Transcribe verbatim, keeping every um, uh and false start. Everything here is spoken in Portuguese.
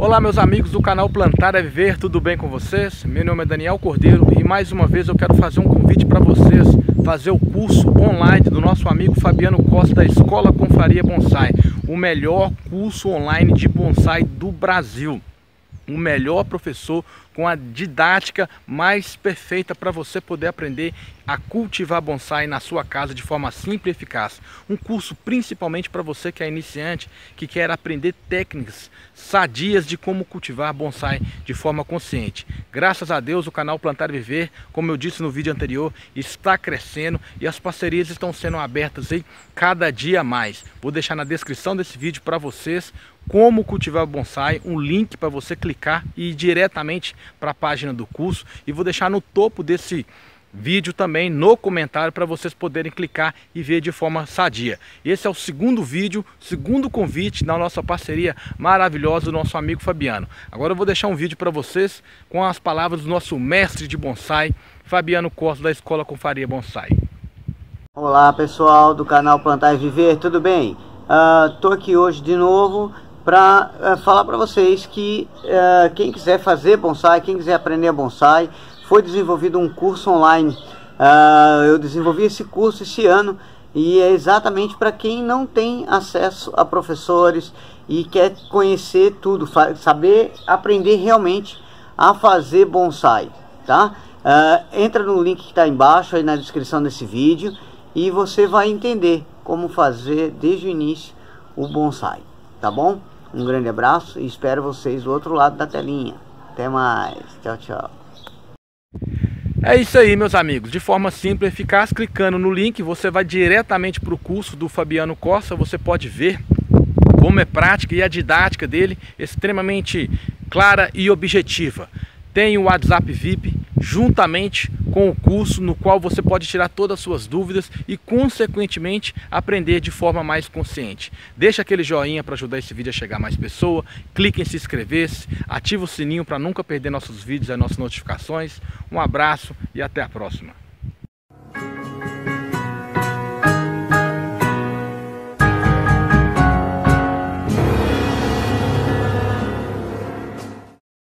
Olá meus amigos do canal Plantar é Viver, tudo bem com vocês? Meu nome é Daniel Cordeiro e mais uma vez eu quero fazer um convite para vocês fazer o curso online do nosso amigo Fabiano Costa da Escola Confraria Bonsai, o melhor curso online de bonsai do Brasil. O melhor professor com a didática mais perfeita para você poder aprender a cultivar bonsai na sua casa de forma simples e eficaz. Um curso principalmente para você que é iniciante, que quer aprender técnicas sadias de como cultivar bonsai de forma consciente. Graças a Deus o canal Plantar e Viver, como eu disse no vídeo anterior, está crescendo e as parcerias estão sendo abertas aí cada dia mais. Vou deixar na descrição desse vídeo para vocês como cultivar bonsai, um link para você clicar e ir diretamente para a página do curso, e vou deixar no topo desse vídeo também no comentário para vocês poderem clicar e ver de forma sadia. Esse é o segundo vídeo, segundo convite da nossa parceria maravilhosa do nosso amigo Fabiano. Agora eu vou deixar um vídeo para vocês com as palavras do nosso mestre de bonsai, Fabiano Costa da Escola Confraria Bonsai. Olá pessoal do canal Plantar e Viver, tudo bem? Estou uh, aqui hoje de novo para uh, falar para vocês que uh, quem quiser fazer bonsai, quem quiser aprender bonsai, foi desenvolvido um curso online. Uh, eu desenvolvi esse curso esse ano e é exatamente para quem não tem acesso a professores e quer conhecer tudo, saber aprender realmente a fazer bonsai, tá? Uh, entra no link que está embaixo aí na descrição desse vídeo e você vai entender como fazer desde o início o bonsai, tá bom? Um grande abraço e espero vocês do outro lado da telinha. Até mais. Tchau, tchau. É isso aí, meus amigos. De forma simples e eficaz, clicando no link, você vai diretamente para o curso do Fabiano Costa. Você pode ver como é prática e a didática dele extremamente clara e objetiva. Tem o WhatsApp V I P juntamente com o curso, no qual você pode tirar todas as suas dúvidas e consequentemente aprender de forma mais consciente. Deixa aquele joinha para ajudar esse vídeo a chegar a mais pessoas, clique em se inscrever, ativa o sininho para nunca perder nossos vídeos e nossas notificações. Um abraço e até a próxima.